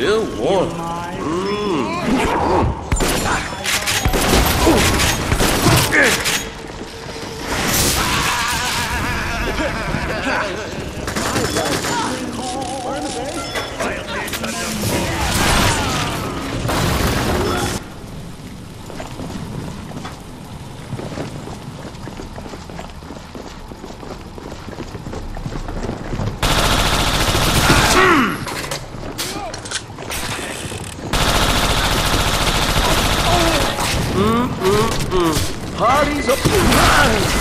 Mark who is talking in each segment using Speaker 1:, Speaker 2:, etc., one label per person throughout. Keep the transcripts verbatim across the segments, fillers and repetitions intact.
Speaker 1: Still warm. Mm. Mm-mm-mm. Parties up the line.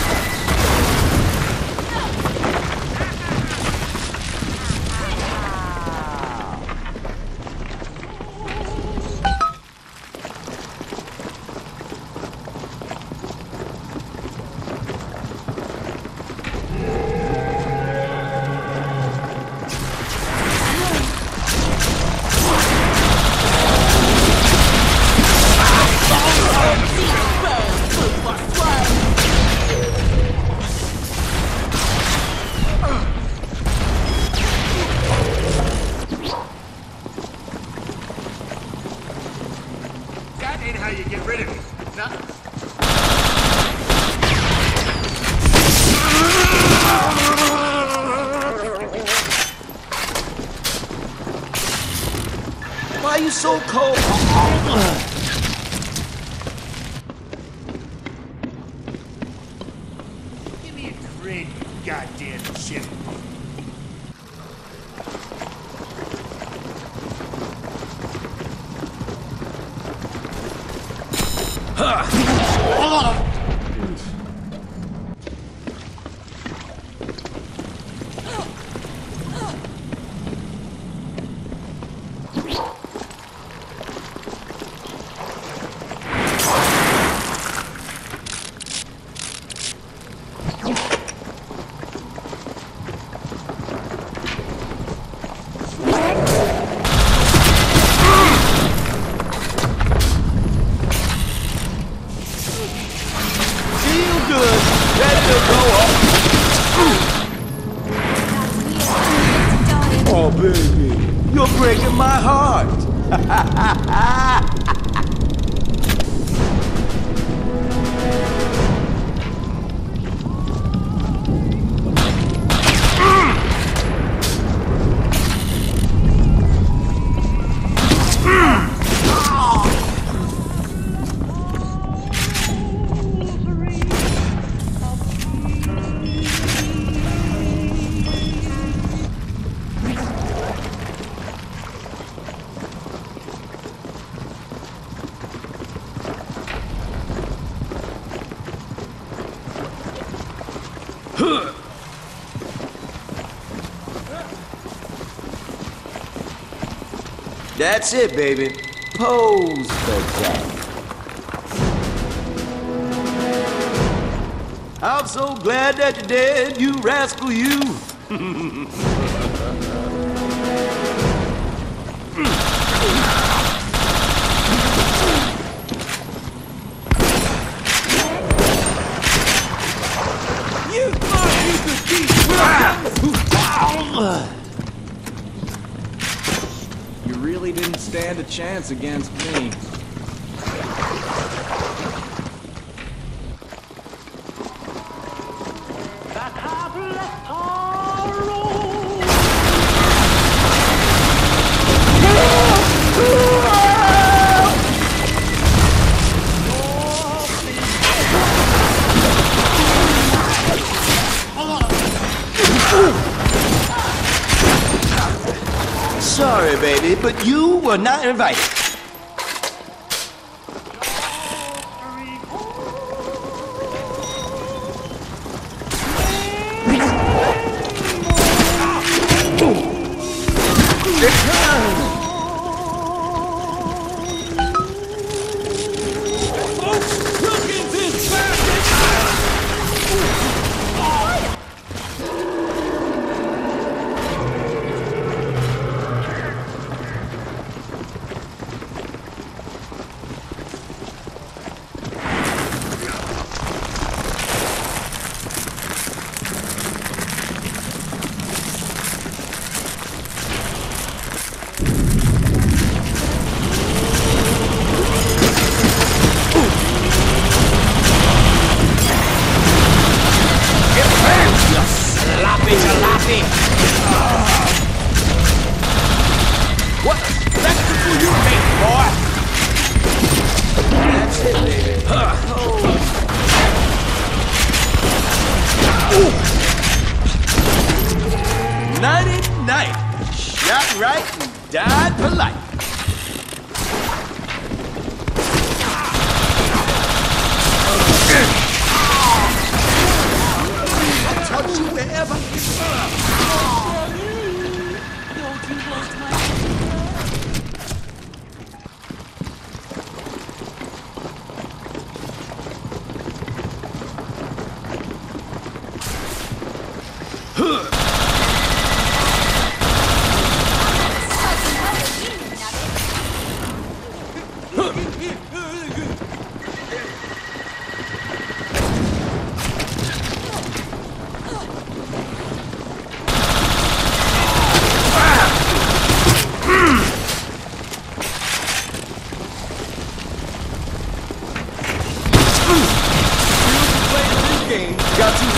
Speaker 1: Why are you so cold?
Speaker 2: Give me a drink, you goddamn shit.
Speaker 1: Oh, baby, you're breaking my heart. That's it, baby. Pose for Jack. I'm so glad that you're dead, you rascal, you. You thought you could keep
Speaker 3: You really didn't stand a chance against me.
Speaker 1: Sorry, baby, but you were not invited.
Speaker 2: What a spectacle you make, boy!
Speaker 1: That's it, baby.
Speaker 2: Nighty night. Shot right and died polite. I'll touch you wherever.
Speaker 1: Got you.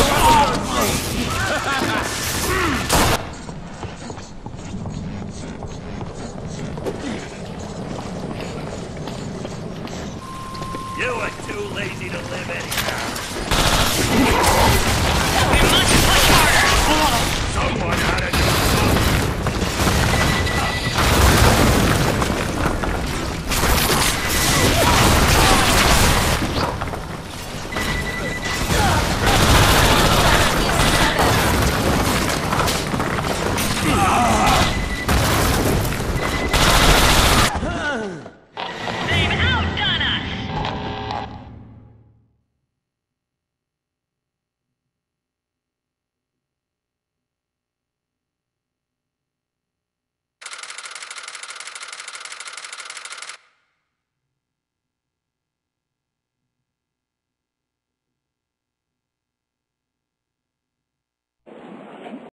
Speaker 2: You are too lazy to live anyhow.